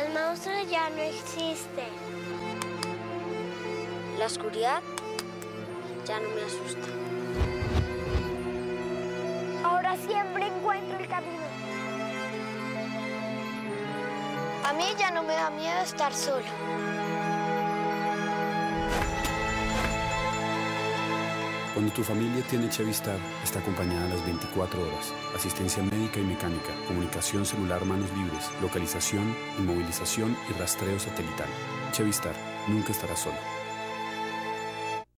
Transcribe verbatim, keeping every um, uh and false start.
El monstruo ya no existe. La oscuridad ya no me asusta. Ahora siempre encuentro el camino. A mí ya no me da miedo estar solo. Cuando tu familia tiene Chevistar, está acompañada a las veinticuatro horas. Asistencia médica y mecánica, comunicación celular manos libres, localización, inmovilización y rastreo satelital. Chevistar, nunca estarás solo.